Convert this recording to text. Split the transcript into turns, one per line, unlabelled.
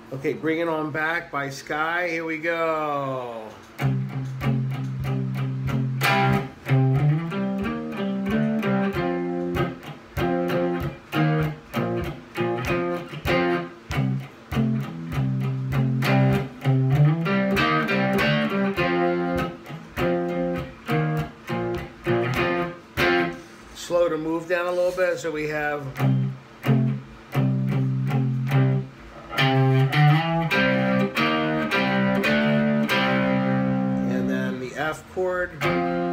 Okay, Bring It On Back by Sky. Here we go. Slow to move down a little bit so we have. And then the F chord.